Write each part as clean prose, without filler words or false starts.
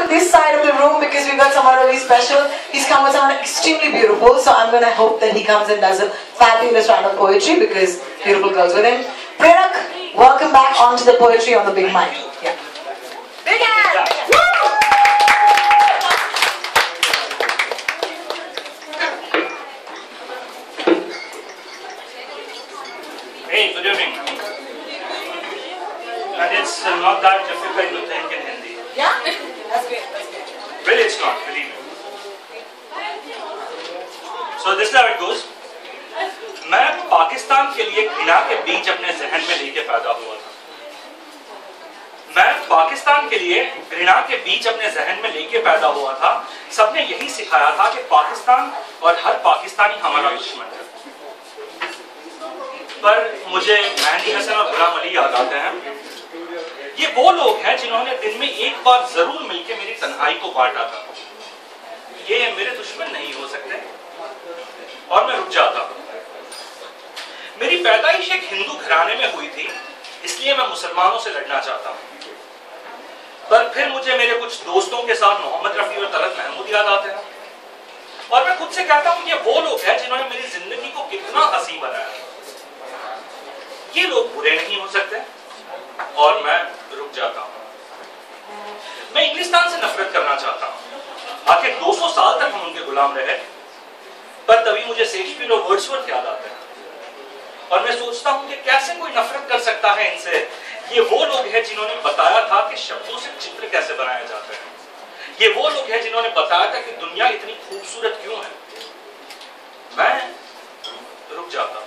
this side of the room because we've got someone really special. He's come with someone extremely beautiful, so I'm gonna hope that he comes and does a fabulous round of poetry because beautiful girls with him. Prerak, welcome back onto the poetry on the big mic. Yeah. Big hand! Hey, good evening. And it's not that difficult to think in Hindi. Yeah? That's great. That's great. Really, it's not, believe me. So this is how it goes. मैं पाकिस्तान के लिए घृणा के बीज अपने जहन में लेके पैदा हुआ था। मैं पाकिस्तान के लिए घृणा के बीज अपने जहन में लेके पैदा हुआ था। सबने यही सिखाया था कि पाकिस्तान और हर पाकिस्तानी हमारा दुश्मन है। पर मुझे मेहंदी हसन और गुलाम अली याद आते हैं। ये वो लोग हैं जिन्होंने दिन में एक बार जरूर मिलकर मेरी तन्हाई को बांटा था। ये मेरे दुश्मन नहीं हो सकते और मैं रुक जाता। मेरी पैदाइश एक हिंदू घराने में हुई थी, इसलिए मैं मुसलमानों से लड़ना चाहता हूं। पर फिर मुझे मेरे कुछ दोस्तों के साथ मोहम्मद रफी और तलत महमूद याद आते हैं और मैं खुद से कहता हूं ये वो लोग हैं जिन्होंने मेरी जिंदगी को कितना हंसी बनाया। ये लोग बुरे नहीं हो सकते और मैं रुक जाता हूं। मैं इंग्लिस्तान से नफरत करना चाहता हूं। आखिर 200 साल तक हम उनके गुलाम रहे, पर तभी मुझे शेक्सपियर और वर्ड्सवर्थ याद आते हैं और मैं सोचता हूं कि कैसे कोई नफरत कर सकता है इनसे। ये वो लोग हैं जिन्होंने बताया था कि शब्दों से चित्र कैसे बनाए जाते हैं। ये वो लोग हैं जिन्होंने बताया था कि दुनिया इतनी खूबसूरत क्यों है। मैं रुक जाता हूं।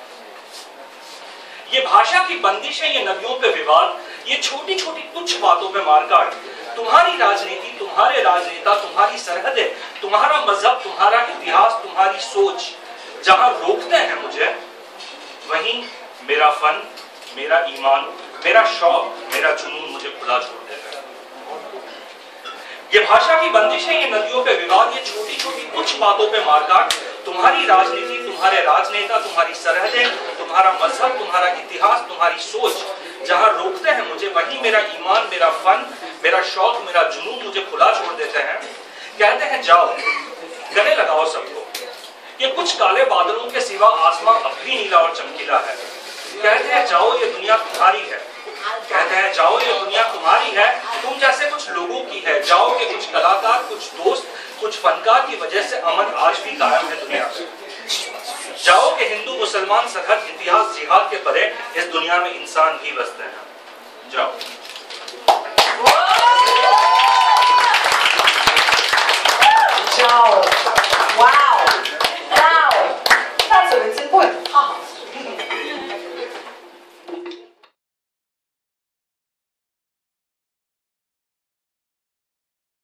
ये भाषा की बंदिश है, ये नदियों पे विवाद, ये छोटी छोटी तुच्छ बातों पे मारकाट। तुम्हारी राजनीति, तुम्हारे राजनेता, तुम्हारी सरहदें, तुम्हारा मजहब, तुम्हारा इतिहास, तुम्हारी सोच जहां रोकते हैं मुझे, वहीं मेरा फन, मेरा ईमान, मेरा शौक, मेरा जुनून मुझे खुला छोड़ देता है। ये भाषा की बंदिश है, ये नदियों पे विवाद, ये छोटी छोटी कुछ बातों पे मारकाट। तुम्हारी राजनीति, तुम्हारे राजनेता, तुम्हारी सरहदें, तुम्हारा मजहब, तुम्हारा इतिहास, तुम्हारी सोच जहां रोकते हैं मुझे, वहीं मेरा ईमान, मेरा फन, मेरा शौक, मेरा जुनून मुझे खुला छोड़ देते हैं। कहते हैं जाओ, गले लगाओ सबको, ये कुछ काले बादलों के सिवा आसमां अब भी नीला और चमकीला है। कहते हैं जाओ, ये दुनिया तुम्हारी है। कहते हैं जाओ, ये दुनिया तुम्हारी है, तुम जैसे कुछ लोगों की है। जाओ के कुछ कलाकार, कुछ दोस्त, कुछ फनकार की वजह से अमन आज भी कायम है दुनिया में। जाओ के हिंदू मुसलमान सरहद इतिहास जिहाद के परे इस दुनिया में इंसान भी बसते हैं। जाओ।